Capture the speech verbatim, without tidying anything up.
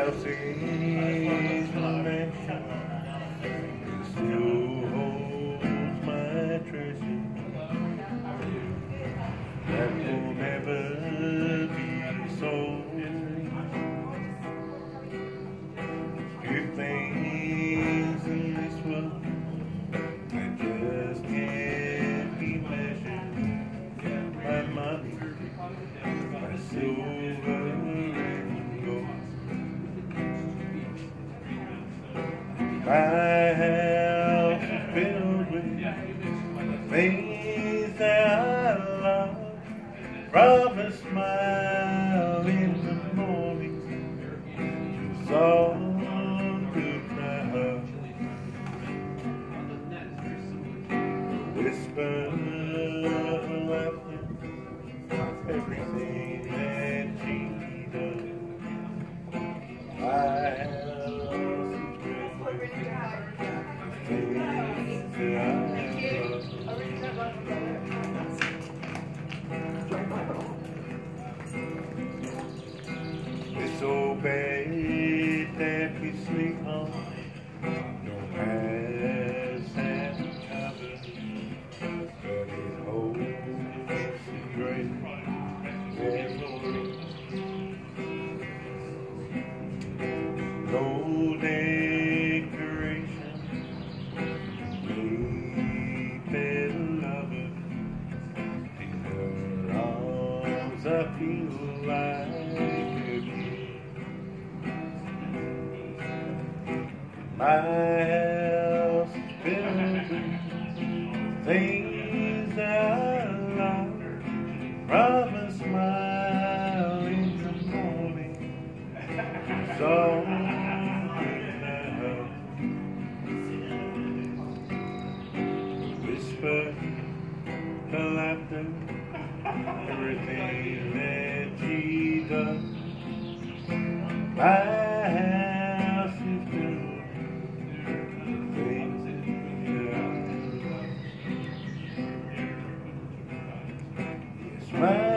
house is a mansion, it still holds my treasure. That will never be sold. Few things in this world that just can't be measured by money, by silver and gold. My house is filled with things that I love, from a smile in the morning to song goodnight, whisper of laughter, everything that she does. My house is filled with things that I love. It's so bad that we sleep on no past and cover, but it holds a great memory. No decoration, we better lovers. In her arms I feel like a kid. My house is filled with things that I like, from a smile in the morning to song in the house, whisper the laughter, everything that she does. My house is filled with things that I love. Yes, my